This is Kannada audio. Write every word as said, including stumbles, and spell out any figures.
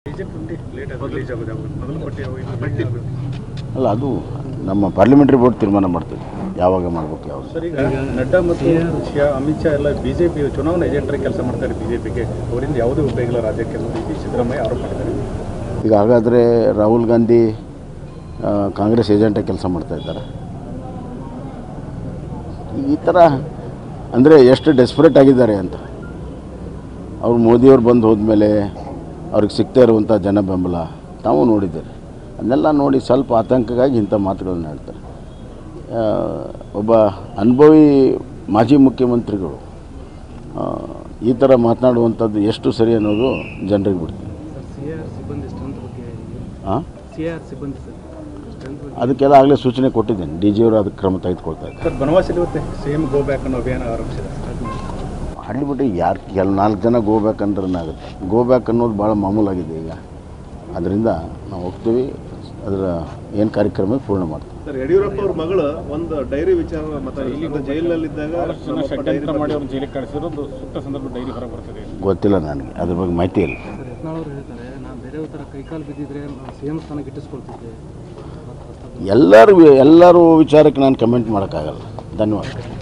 ಅಲ್ಲ, ಅದು ನಮ್ಮ ಪಾರ್ಲಿಮೆಂಟ್ರಿ ಬೋರ್ಡ್ ತೀರ್ಮಾನ ಮಾಡ್ತೀವಿ ಯಾವಾಗ ಮಾಡಬೇಕು ಯಾವಾಗ. ಸರ್, ಈಗ ನಡ್ಡಾ ಮತ್ತು ಅಮಿತ್ ಶಾ ಎಲ್ಲ ಬಿಜೆಪಿ ಚುನಾವಣಾ ಏಜೆಂಟರಾಗಿ ಕೆಲಸ ಮಾಡ್ತಾರೆ ಬಿಜೆಪಿಗೆ, ಅವರಿಂದ ಯಾವುದೇ ಉಪಯೋಗ ಇಲ್ಲ ರಾಜ್ಯಕ್ಕೆ ಅನ್ನೋ ರೀತಿ ಸಿದ್ದರಾಮಯ್ಯ ಆರೋಪ ಮಾಡಿದ್ದಾರೆ. ಈಗ ಹಾಗಾದರೆ ರಾಹುಲ್ ಗಾಂಧಿ ಕಾಂಗ್ರೆಸ್ ಏಜೆಂಟಾಗಿ ಕೆಲಸ ಮಾಡ್ತಾ ಇದ್ದಾರೆ. ಈ ಥರ ಅಂದರೆ ಎಷ್ಟು ಡೆಸ್ಪರೇಟ್ ಆಗಿದ್ದಾರೆ ಅಂತ. ಅವ್ರು ಮೋದಿಯವ್ರು ಬಂದು ಹೋದ್ಮೇಲೆ ಅವ್ರಿಗೆ ಸಿಗ್ತಾ ಇರುವಂಥ ಜನ ಬೆಂಬಲ ತಾವು ನೋಡಿದ್ದಾರೆ. ಅದನ್ನೆಲ್ಲ ನೋಡಿ ಸ್ವಲ್ಪ ಆತಂಕವಾಗಿ ಇಂಥ ಮಾತುಗಳನ್ನ ಹೇಳ್ತಾರೆ. ಒಬ್ಬ ಅನುಭವಿ ಮಾಜಿ ಮುಖ್ಯಮಂತ್ರಿಗಳು ಈ ಥರ ಮಾತನಾಡುವಂಥದ್ದು ಎಷ್ಟು ಸರಿ ಅನ್ನೋದು ಜನರಿಗೆ ಬಿಡ್ತೀನಿ. ಹಾಂ, ಅದಕ್ಕೆಲ್ಲ ಆಗಲೇ ಸೂಚನೆ ಕೊಟ್ಟಿದ್ದೇನೆ. ಡಿ ಜಿ ಅವರು ಅದಕ್ಕೆ ಕ್ರಮ ತೆಗೆದುಕೊಳ್ತಾ ಇದ್ದಾರೆ. ಸರ್, ಬನವಾಸಲ್ಲಿ ಸೇಮ್ ಗೋ ಬ್ಯಾಕ್ ಅನ್ನೋ ಅಭಿಯಾನ ಆರಂಭಿಸಿದೆ. ಹಳ್ಳಿಬಿಟ್ಟು ಯಾರು ಕೆಲ ನಾಲ್ಕು ಜನ ಗೋ ಬ್ಯಾಕ್ ಅಂದ್ರೆ ಆಗುತ್ತೆ. ಗೋ ಬ್ಯಾಕ್ ಅನ್ನೋದು ಭಾಳ ಮಾಮೂಲಾಗಿದೆ ಈಗ. ಅದರಿಂದ ನಾವು ಹೋಗ್ತೀವಿ, ಅದರ ಏನು ಕಾರ್ಯಕ್ರಮ ಪೂರ್ಣ ಮಾಡ್ತೀವಿ. ಸರ್, ಯಡಿಯೂರಪ್ಪ ಅವ್ರ ಮಗಳು ಒಂದು ಡೈರಿ ವಿಚಾರ ಮತ್ತು ಜೈಲಿನಲ್ಲಿದ್ದಾಗ ಷಡ್ಯಂತ್ರ ಮಾಡಿ ಅವ್ರು ಜೈಲಿಗೆ ಕಳಿಸಿರೋದು ಸೂಕ್ತ ಸಂದರ್ಭ ಡೈರಿ ಹೊರಗೆ ಬರ್ತದೆ. ಗೊತ್ತಿಲ್ಲ ನನಗೆ, ಅದ್ರ ಬಗ್ಗೆ ಮಾಹಿತಿ ಇಲ್ಲ. ಎಲ್ಲರೂ ಎಲ್ಲರೂ ವಿಚಾರಕ್ಕೆ ನಾನು ಕಮೆಂಟ್ ಮಾಡೋಕ್ಕಾಗಲ್ಲ. ಧನ್ಯವಾದ.